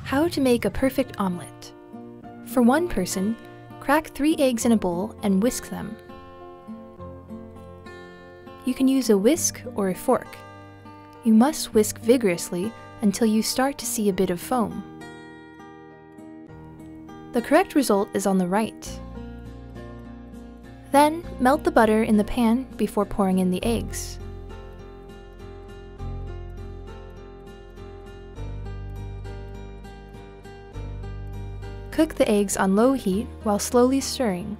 How to make a perfect omelette. For one person, crack 3 eggs in a bowl and whisk them. You can use a whisk or a fork. You must whisk vigorously until you start to see a bit of foam. The correct result is on the right. Then, melt the butter in the pan before pouring in the eggs. Cook the eggs on low heat while slowly stirring.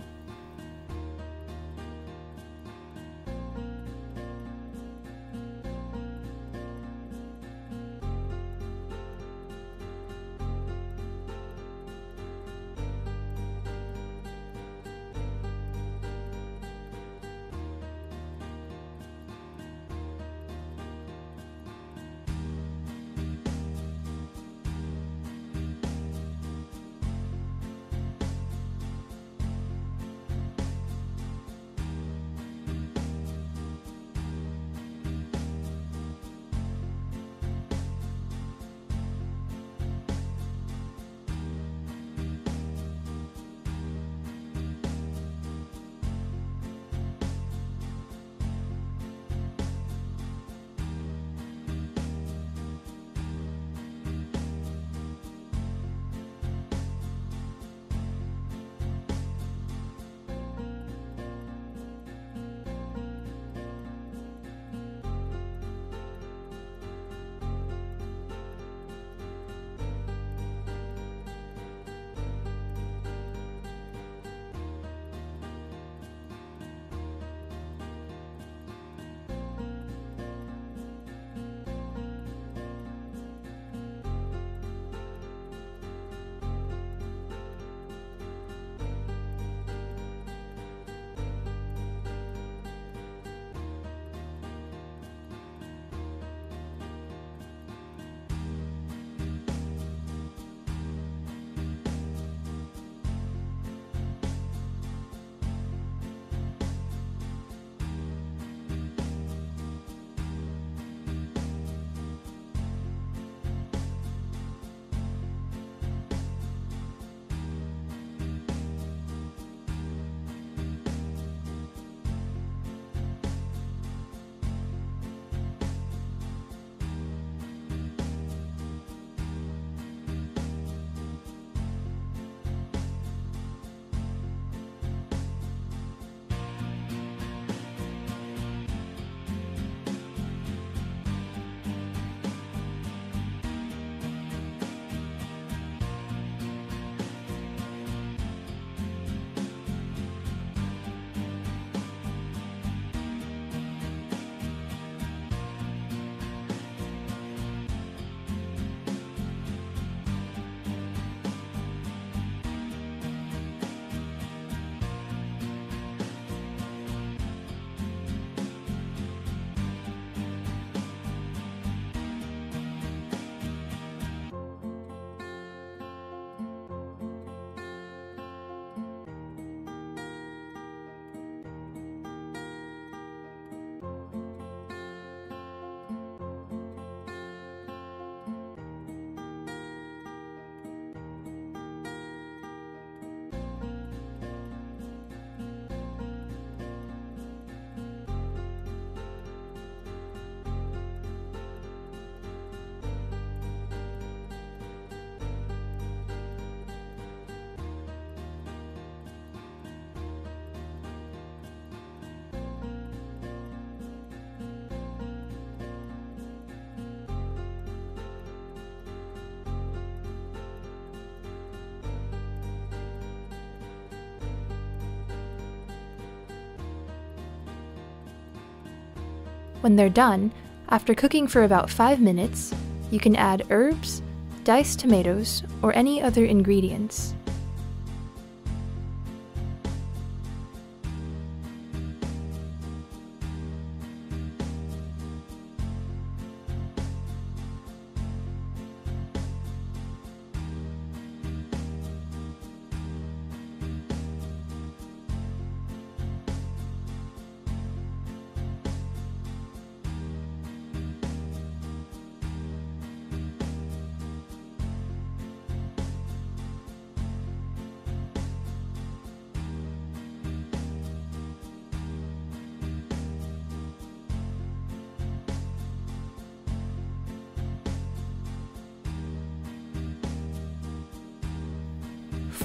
When they're done, after cooking for about 5 minutes, you can add herbs, diced tomatoes, or any other ingredients.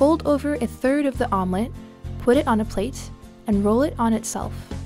Fold over a third of the omelette, put it on a plate, and roll it on itself.